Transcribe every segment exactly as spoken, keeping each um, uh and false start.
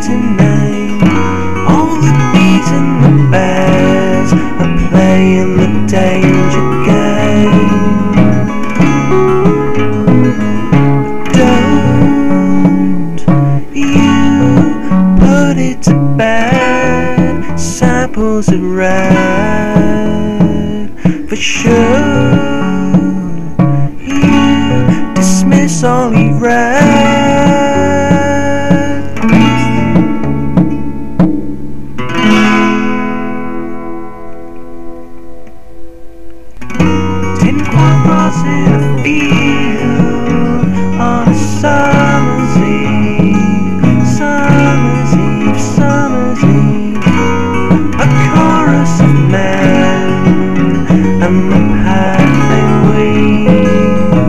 tonight. All the bees and the bears are playing the danger game. Don't you put it to bed. Samples are red for sure. You dismiss all he read. Tin corn cross in a field on a summer's eve, summer's eve, summer's eve. A chorus of men and the path they weave.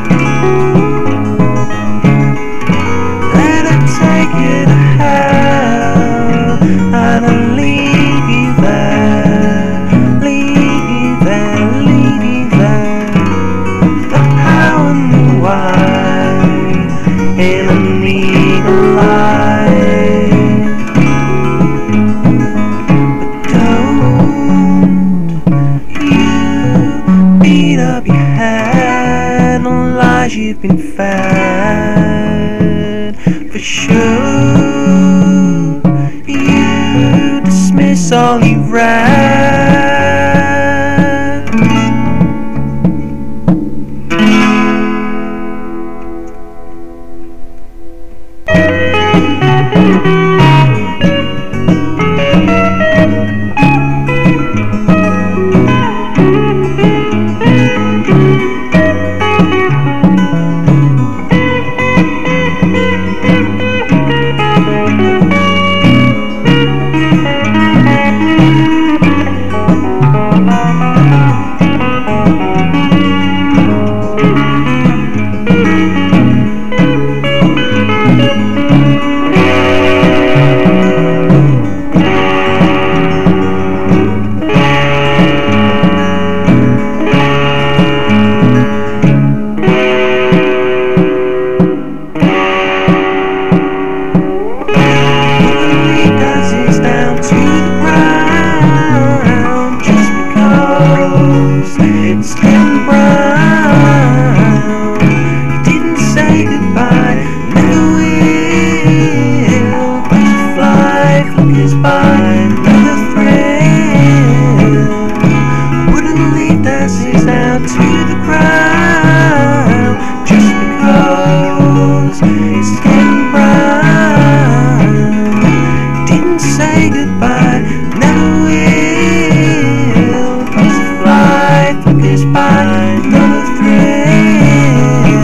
Let her take you to hell and I'll leave you there, leave you there, leave you there. The how and the why in a needle light. Beat up your head on lies you've been fed. For sure, you dismiss all you read. It's getting brown. You didn't say goodbye, never will. Butterfly flickers by, another thrill. Wooden lead dances down to the ground. Just because it's getting brown. You didn't say goodbye, never will. Butterfly flickers by, another thrill.